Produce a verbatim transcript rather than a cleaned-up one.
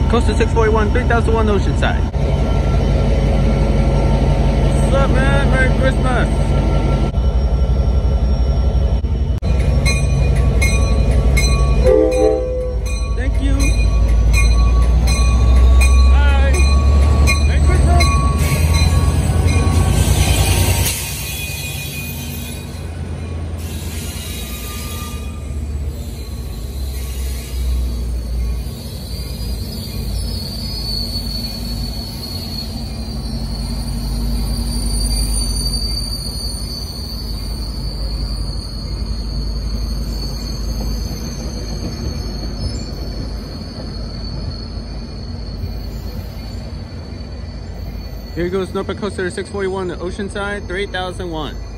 Coaster six forty-one, three thousand one Oceanside. What's up, man? Merry Christmas. Thank you. Bye. Merry Christmas. Here goes Snorkel Coaster six forty-one to Oceanside, three thousand one.